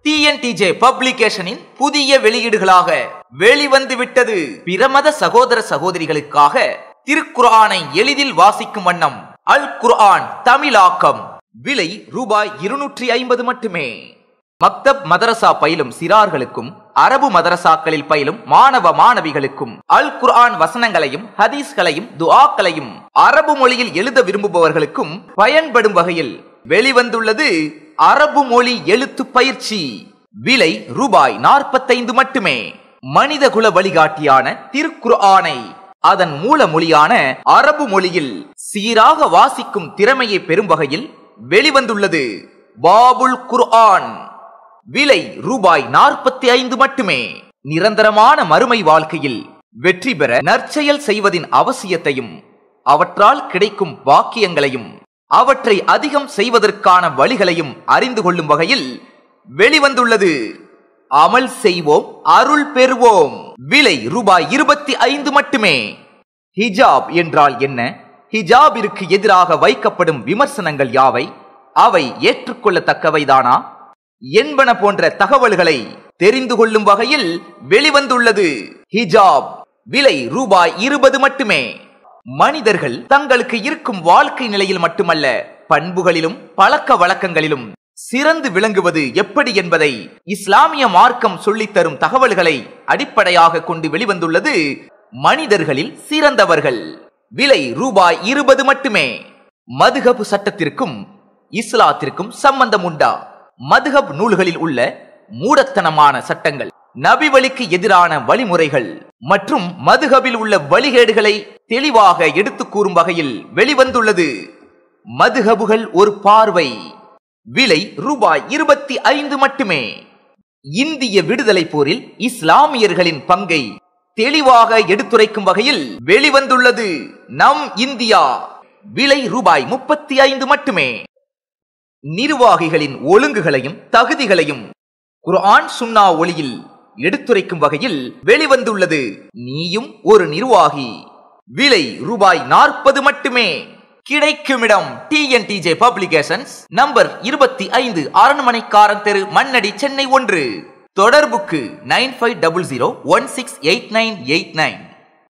TNTJ பப்ளிகேஷனின் புதிய வெளியீடுகளாக வெளிவந்து விட்டது. பிரமத சகோதர சகோதரிகளுக்காக திருக்குர்ஆனை எளிதில் வாசிக்கும் வண்ணம் அல் குர்ஆன் தமிழாக்கம். விலை ரூபாய் 250 மட்டுமே. மக்தப் மதரசா பயிலும் சிறார்களுக்கும் அரபு மதரசாக்களில் பயிலும் மாணவ மாணவிகளுக்கும் அல் குர்ஆன் வசனங்களையும் ஹதீஸ்களையும் துஆக்களையும் அரபு மொழியில் எழுத விரும்புபவர்களுக்கும் பயன்படும் வகையில் வெளிவந்துள்ளது அரபு மொழி எழுத்து பயிற்சி. விலை ரூபாய் 45 மட்டுமே. மனிதகுல வழிகாட்டியான திருக்குர்ஆனை அதன் மூல மொழியான அரபு மொழியில் சீராக வாசிக்கும் திறமையை பெறும் வகையில் வெளிவந்துள்ளது பாபுல் குர்ஆன். விலை ரூபாய் 45 மட்டுமே. நிரந்தரமான மறுமை வாழ்க்கையில் வெற்றி பெற நற்செயல் செய்வதின் அவசியத்தையும் அவற்றால் கிடைக்கும் வாக்கியங்களையும் அவற்றை அதிகம் செய்வதற்கான வழிகளையும் அறிந்து கொள்ளும் வகையில் வெளிவந்துள்ளது. அமல் செய்வோம் அருள் பெறுவோம். விலை ரூபாய் 25 மட்டுமே. ஹிஜாப் என்றால் என்ன? ஹிஜாபிற்கு எதிராக வைக்கப்படும் விமர்சனங்கள் யாவை? அவை ஏற்றுக்கொள்ளத்தக்கவைதானா என்பன போன்ற தகவல்களை தெரிந்து கொள்ளும் வகையில் வெளிவந்துள்ளது ஹிஜாப். விலை ரூபாய் 20 மட்டுமே. மனிதர்கள் தங்களுக்கு இருக்கும் வாழ்க்கை நிலையில் மட்டுமல்ல, பண்புகளிலும் பழக்க வழக்கங்களிலும் சிறந்து விளங்குவது எப்படி என்பதை இஸ்லாமிய மார்க்கம் சொல்லித்தரும் தகவல்களை அடிப்படையாக கொண்டு வெளிவந்துள்ளது மனிதர்களில் சிறந்தவர்கள். விலை ரூபாய் 20 மட்டுமே. மதுஹப் சட்டத்திற்கும் இஸ்லாத்திற்கும் சம்பந்தம் உண்டா? மதுஹப் நூல்களில் உள்ள மூடத்தனமான சட்டங்கள், நபி வழிக்கு எதிரான வழிமுறைகள் மற்றும் மதுஹபில் உள்ள வழிகேடுகளை தெளிவாக எடுத்து கூறும் வகையில் வெளிவந்துள்ளது மதுஹபுகள் ஒரு பார்வை. விலை ரூபாய் 25 மட்டுமே. இந்திய விடுதலை போரில் இஸ்லாமியர்களின் பங்கை தெளிவாக எடுத்துரைக்கும் வகையில் வெளிவந்துள்ளது நம் இந்தியா. விலை ரூபாய் 35 மட்டுமே. நிர்வாகிகளின் ஒழுங்குகளையும் தகுதிகளையும் குர்ஆன் சுன்னா ஒளியில் எடுத்துரைக்கும் வகையில் வெளிவந்துள்ளது நீயும் ஒரு நிர்வாகி. விலை ரூபாய் 40 மட்டுமே. கிடைக்கும் இடம் டிஎன்டிஜே பப்ளிகேஷன்ஸ், நம்பர் 25, அரண்மனைக்காரன் தெரு, மண்ணடி, சென்னை 1. தொடர்புக்கு 9500168989.